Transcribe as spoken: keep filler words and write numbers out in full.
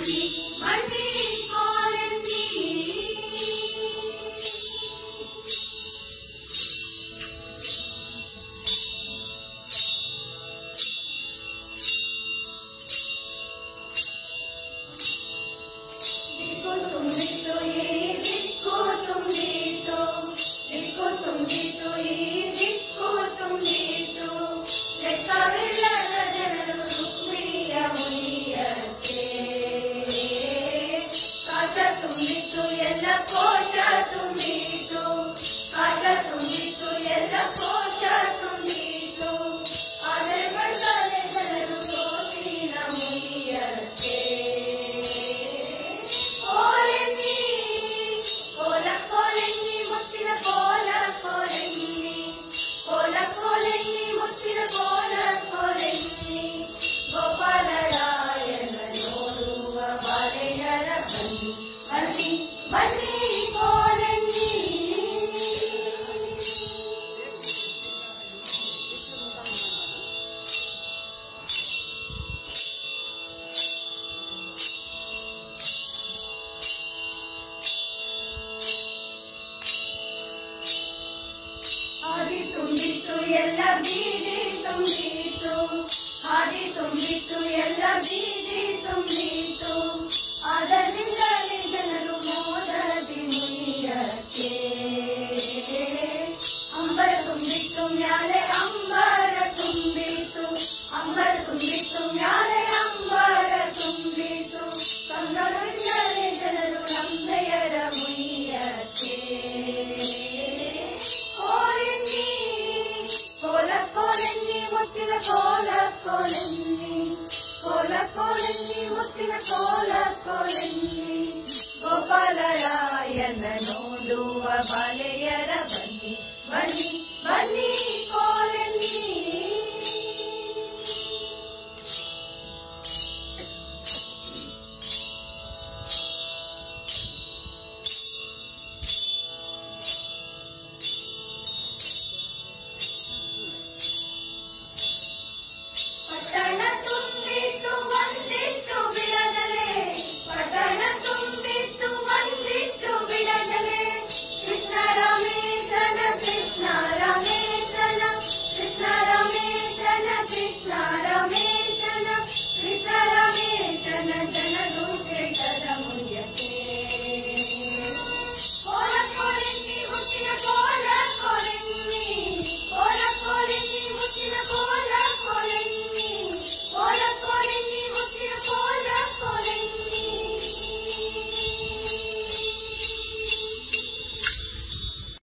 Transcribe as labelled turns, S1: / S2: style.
S1: ಬನ್ನಿ ಬನ್ನಿ ಕೋಲೆನ್ನಿ दिक्को ತುಂಬಿತು ಈ ದಿಕ್ಕು ತುಂಬಿತು ದಿಕ್ಕು ತುಂಬಿತು ಈ ದಿಕ್ಕು ತುಂಬಿತು ಲೆಕ್ಕವಿಲ್ಲದ ಜನರು ರುಕ್ಮಿಣಿಯ ಮುನಿಯಕ್ಕೆ ಕಾಶ ತುಂಬಿತು ಎಲ್ಲ ಕೋಶ ತುಂಬಿತು ಕಾಶ ತುಂಬಿತು ಎಲ್ಲ ಕೋಶ ತುಂಬಿತು ಆದರೆ ಬಳ್ಳಾಲೆ ಜನರು ಸೋತಿನ ಮುನಿಯಕ್ಕೆ ಕೋಲ ಕೋಲೆನ್ನಿ ಮುತ್ತಿನ ಕೋಲ ಕೋಲೆನ್ನಿ ಕೋಲ ಕೋಲೆನ್ನಿ ಮುತ್ತಿನ ಕೋಲ ಕೋಲೆನ್ನಿ ಗೋಪಾಲರಾಯನ ನೋಡುವ ಬಾಲೆಯರ ಬನ್ನಿ ಬನ್ನಿ ಬನ್ನಿ ಕೋಲೆನ್ನಿ ಹಾದಿ ತುಂಬಿತು ಎಲ್ಲ ಬೀದಿ ತುಂಬಿತು ಹಾದಿ ತುಂಬಿತು ಎಲ್ಲ ಬೀದಿ ತುಂಬಿತು ಅದರಿಂದಲೇ ಜನರು ಮೋದದಿ ಮುನಿಯಕ್ಕೆ ಅಂಬರ ತುಂಬಿತು ಮ್ಯಾಲೆ ಅಂಬರ ತುಂಬಿತು ಅಂಬರ ತುಂಬಿತು ಮ್ಯಾಲೆ ಅಂಬರ ತುಂಬಿತು ಸಂಭ್ರಮದಿಂದಲೇ ಜನರು ನಂಬೆಯರ ಮುನಿಯಕ್ಕೆ ಕೋಲ ಕೋಲೆನ್ನಿ ಮುತ್ತಿನ ಕೋಲ ಕೋಲೆನ್ನಿ ಕೋಲ ಕೋಲೆನ್ನಿ ಮುತ್ತಿನ ಕೋಲ ಕೋಲೆನ್ನಿ ಗೋಪಾಲರಾಯನ ನೋಡುವ ಬಾಲೆಯರ ಬನ್ನಿ ಬನ್ನಿ